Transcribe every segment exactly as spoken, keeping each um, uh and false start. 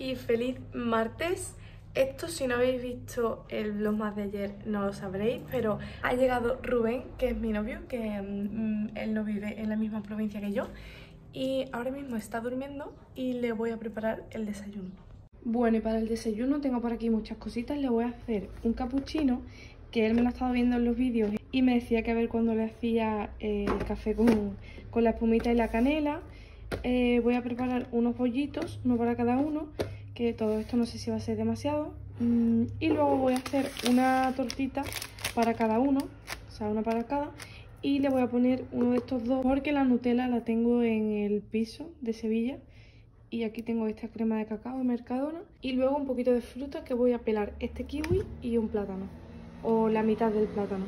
y feliz martes. Esto, si no habéis visto el vlog más de ayer, no lo sabréis, pero ha llegado Rubén, que es mi novio, que mmm, él no vive en la misma provincia que yo, y ahora mismo está durmiendo y le voy a preparar el desayuno. Bueno, y para el desayuno tengo por aquí muchas cositas. Le voy a hacer un cappuccino, que él me lo ha estado viendo en los vídeos y me decía que a ver cuando le hacía eh, el café con, con la espumita y la canela. Eh, voy a preparar unos bollitos, uno para cada uno, que todo esto no sé si va a ser demasiado. Mm, y luego voy a hacer una tortita para cada uno, o sea, una para cada. Y le voy a poner uno de estos dos porque la Nutella la tengo en el piso de Sevilla. Y aquí tengo esta crema de cacao de Mercadona. Y luego un poquito de fruta, que voy a pelar este kiwi y un plátano, o la mitad del plátano.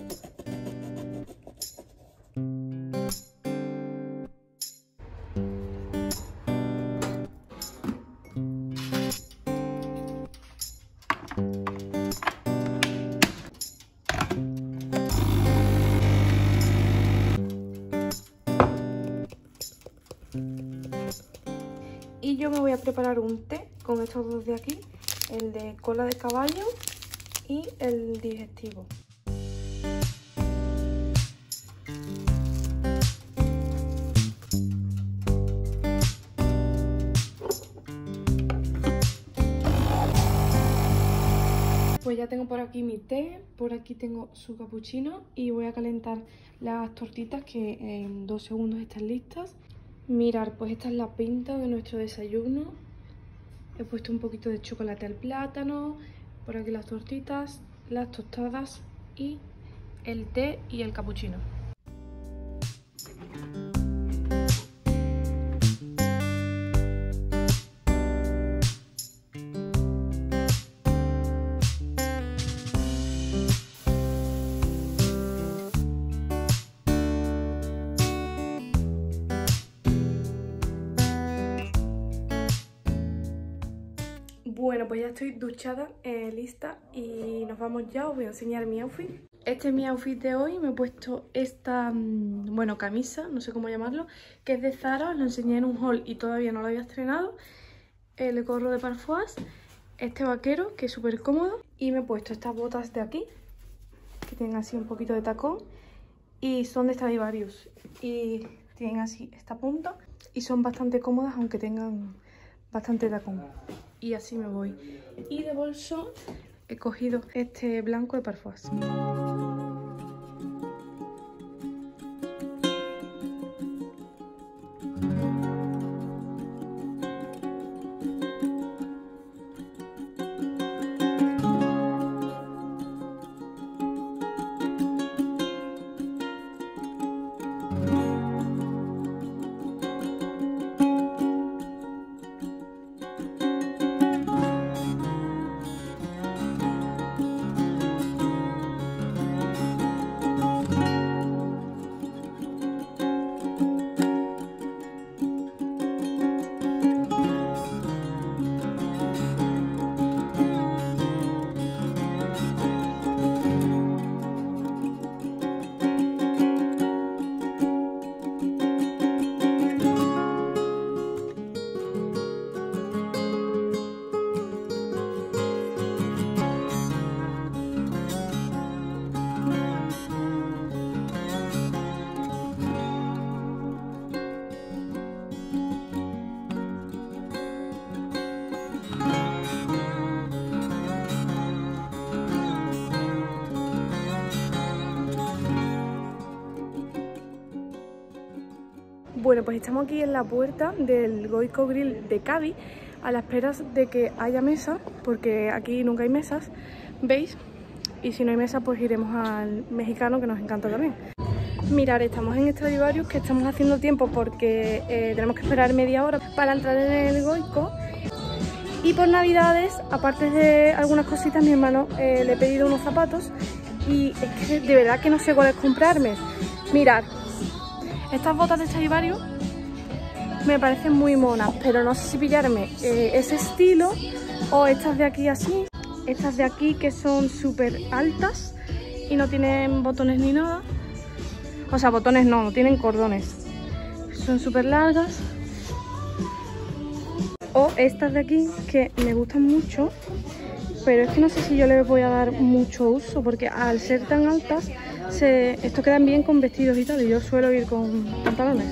Y yo me voy a preparar un té con estos dos de aquí, el de cola de caballo y el digestivo. Pues ya tengo por aquí mi té, por aquí tengo su cappuccino y voy a calentar las tortitas que en dos segundos están listas. Mirar, pues esta es la pinta de nuestro desayuno. He puesto un poquito de chocolate al plátano, por aquí las tortitas, las tostadas y el té y el cappuccino. Bueno, pues ya estoy duchada, eh, lista y nos vamos ya. Os voy a enseñar mi outfit. Este es mi outfit de hoy. Me he puesto esta, mmm, bueno, camisa, no sé cómo llamarlo, que es de Zara. Os lo enseñé en un haul y todavía no lo había estrenado. El gorro de Parfois, este vaquero, que es súper cómodo. Y me he puesto estas botas de aquí, que tienen así un poquito de tacón. Y son de Stradivarius. Y tienen así esta punta. Y son bastante cómodas, aunque tengan bastante tacón. Y así me voy. Y de bolso he cogido este blanco de Parfois. Bueno, pues estamos aquí en la puerta del Goico Grill de Cádiz, a la espera de que haya mesa, porque aquí nunca hay mesas, ¿veis? Y si no hay mesa, pues iremos al mexicano, que nos encanta también. Mirad, estamos en Stradivarius, que estamos haciendo tiempo porque eh, tenemos que esperar media hora para entrar en el Goico. Y por Navidades, aparte de algunas cositas, mi hermano eh, le he pedido unos zapatos y es que de verdad que no sé cuáles comprarme. Mirad. Estas botas de Stradivarius me parecen muy monas, pero no sé si pillarme eh, ese estilo o estas de aquí así. Estas de aquí que son súper altas y no tienen botones ni nada. O sea, botones no, no tienen cordones. Son súper largas. O O estas de aquí, que me gustan mucho, pero es que no sé si yo les voy a dar mucho uso, porque al ser tan altas, se, esto quedan bien con vestidos y tal, y yo suelo ir con pantalones.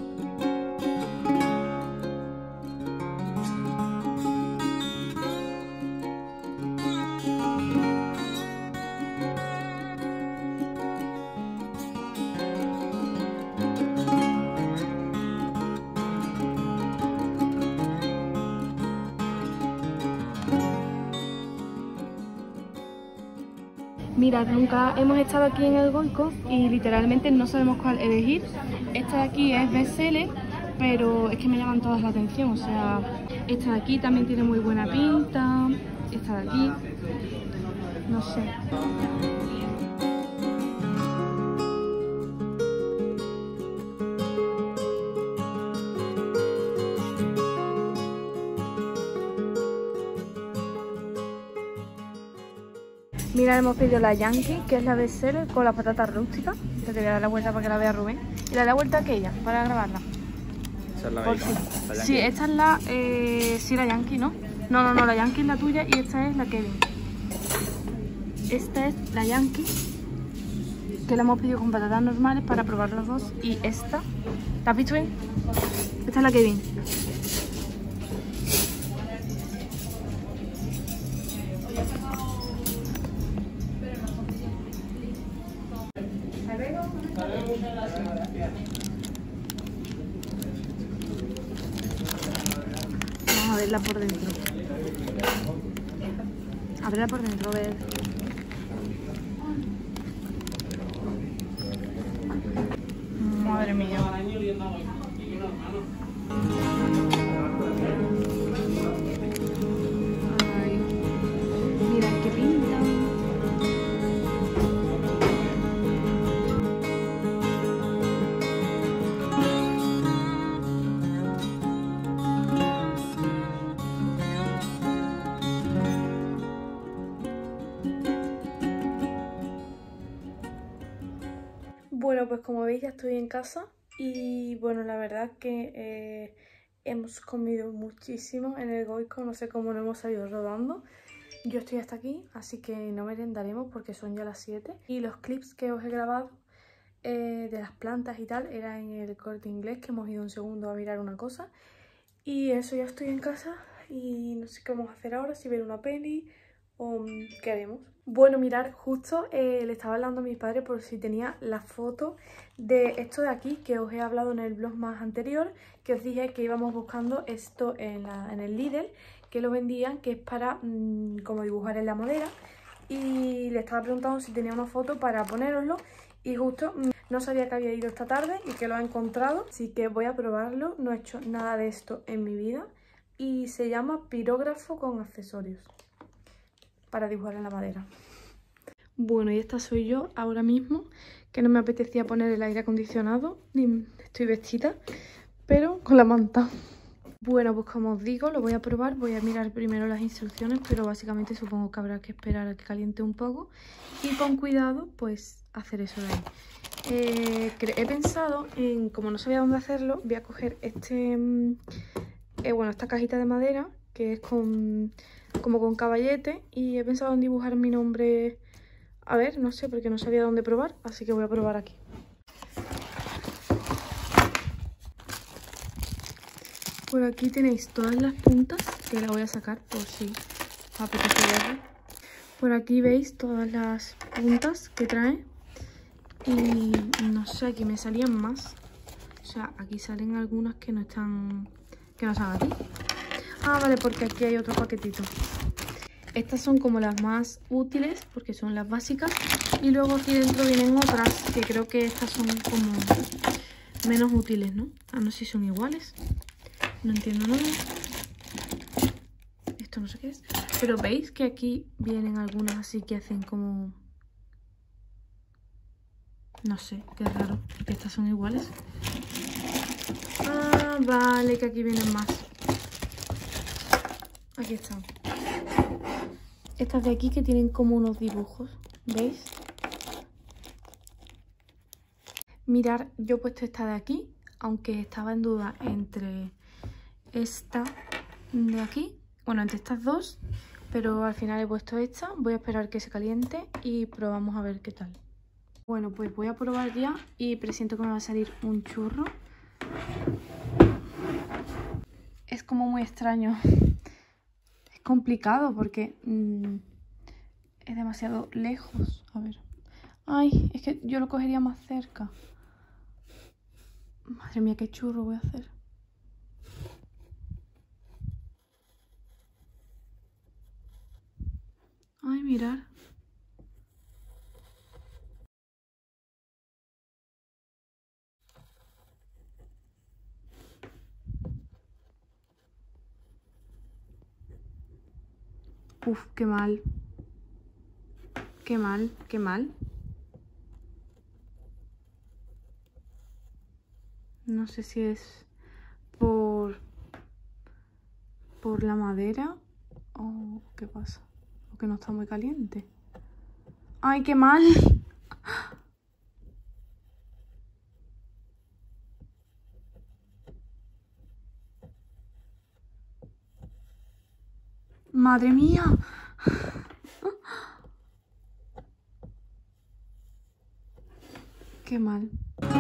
Mirad, nunca hemos estado aquí en el Goico y literalmente no sabemos cuál elegir. Esta de aquí es bestseller, pero es que me llaman todas la atención. O sea, esta de aquí también tiene muy buena pinta. Esta de aquí, no sé. Mira, hemos pedido la Yankee, que es la bestseller con las patatas rústicas. Te voy a dar la vuelta para que la vea Rubén. Y le doy la vuelta a aquella, para grabarla. Esa es la Por bacon, sí. la Sí, esta es la... Eh, sí, la Yankee, ¿no? No, no, no, la Yankee es la tuya y esta es la Kevin. Esta es la Yankee, que la hemos pedido con patatas normales para probar las dos. Y esta, ¿la has visto bien? Esta es la Kevin. Vamos a verla por dentro. A verla por dentro, a ver. Madre mía. Ay, mira qué pinta. Bueno, pues como veis ya estoy en casa y bueno, la verdad que eh, hemos comido muchísimo en el Goico, no sé cómo nos hemos salido rodando. Yo estoy hasta aquí, así que no merendaremos porque son ya las siete. Y los clips que os he grabado eh, de las plantas y tal era en el Corte Inglés, que hemos ido un segundo a mirar una cosa. Y eso, ya estoy en casa y no sé qué vamos a hacer ahora, si ver una peli o qué haremos. Bueno, mirar, justo eh, le estaba hablando a mi padre por si tenía la foto de esto de aquí que os he hablado en el vlog más anterior, que os dije que íbamos buscando esto en, la, en el Lidl, que lo vendían, que es para mmm, como dibujar en la madera, y le estaba preguntando si tenía una foto para ponéroslo y justo mmm, no sabía que había ido esta tarde y que lo ha encontrado, así que voy a probarlo. No he hecho nada de esto en mi vida y se llama pirógrafo con accesorios para dibujar en la madera. Bueno, y esta soy yo ahora mismo, que no me apetecía poner el aire acondicionado, ni estoy vestida, pero con la manta. Bueno, pues como os digo, lo voy a probar, voy a mirar primero las instrucciones, pero básicamente supongo que habrá que esperar a que caliente un poco y con cuidado, pues hacer eso de ahí. Eh, he pensado en, como no sabía dónde hacerlo, voy a coger este, eh, bueno, esta cajita de madera, que es con... como con caballete, y he pensado en dibujar mi nombre, a ver, no sé, porque no sabía dónde probar, así que voy a probar aquí. Por aquí tenéis todas las puntas, que las voy a sacar por si os apetece verlas. Por aquí veis todas las puntas que trae, y no sé, aquí me salían más, o sea, aquí salen algunas que no están, que no están aquí. Ah, vale, porque aquí hay otro paquetito. Estas son como las más útiles porque son las básicas. Y luego aquí dentro vienen otras que creo que estas son como menos útiles, ¿no? Ah, no sé si son iguales. No entiendo nada. Esto no sé qué es. Pero veis que aquí vienen algunas así que hacen como... no sé, qué raro. Porque estas son iguales. Ah, vale, que aquí vienen más. Aquí están. Estas de aquí que tienen como unos dibujos, ¿veis? Mirad, yo he puesto esta de aquí, aunque estaba en duda entre esta de aquí, bueno, entre estas dos, pero al final he puesto esta. Voy a esperar que se caliente y probamos a ver qué tal. Bueno, pues voy a probar ya y presiento que me va a salir un churro. Es como muy extraño. Es complicado porque mmm, es demasiado lejos. A ver. Ay, es que yo lo cogería más cerca. Madre mía, qué churro voy a hacer. Ay, mirar. Uf, qué mal. Qué mal, qué mal. No sé si es por, por la madera o qué pasa. O que no está muy caliente. ¡Ay, qué mal! ¡Madre mía! ¡Qué mal!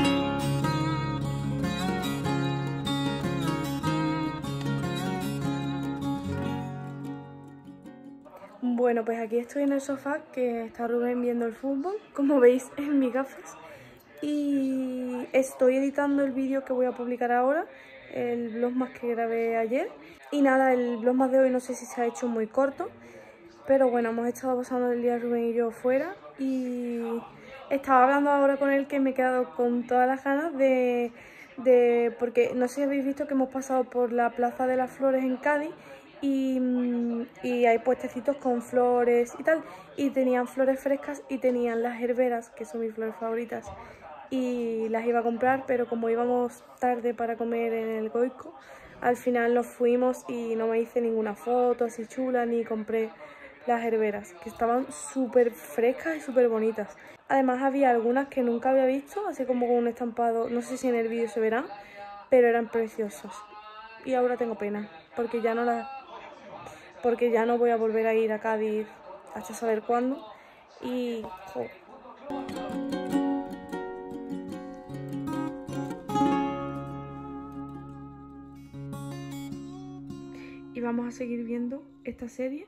Bueno, pues aquí estoy en el sofá, que está Rubén viendo el fútbol, como veis en mis gafas. Y estoy editando el vídeo que voy a publicar ahora, el vlogmas que grabé ayer. Y nada, el vlogmas de hoy no sé si se ha hecho muy corto, pero bueno, hemos estado pasando el día Rubén y yo fuera. Y estaba hablando ahora con él que me he quedado con todas las ganas de... de porque no sé si habéis visto que hemos pasado por la Plaza de las Flores en Cádiz. Y, y hay puestecitos con flores y tal, y tenían flores frescas y tenían las herberas, que son mis flores favoritas, y las iba a comprar, pero como íbamos tarde para comer en el Goico, al final nos fuimos y no me hice ninguna foto así chula ni compré las herberas, que estaban súper frescas y súper bonitas. Además había algunas que nunca había visto, así como con un estampado, no sé si en el vídeo se verá, pero eran preciosas. Y ahora tengo pena, porque ya no las porque ya no voy a volver a ir a Cádiz hasta saber cuándo. Y... jo. Y vamos a seguir viendo esta serie,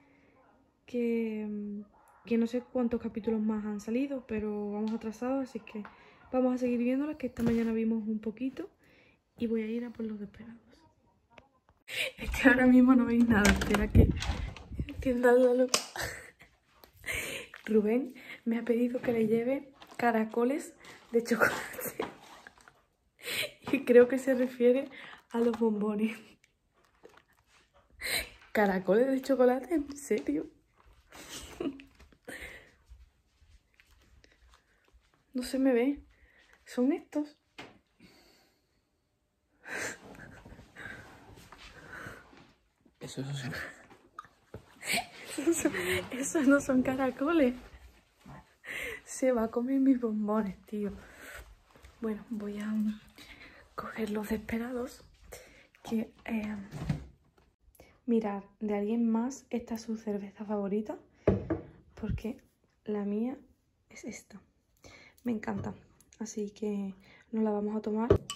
que, que no sé cuántos capítulos más han salido, pero vamos atrasados, así que vamos a seguir viéndola, que esta mañana vimos un poquito. Y voy a ir a por los Desperados. Es que ahora mismo no veis nada, espera que... que nada, loco. Rubén me ha pedido que le lleve caracoles de chocolate. Y creo que se refiere a los bombones. ¿Caracoles de chocolate? ¿En serio? No se me ve. ¿Son estos? Esos son... Esos, esos no son caracoles. Se va a comer mis bombones, tío. Bueno, voy a coger los Desperados. Que, eh, mirad, de alguien más esta es su cerveza favorita, porque la mía es esta. Me encanta. Así que nos la vamos a tomar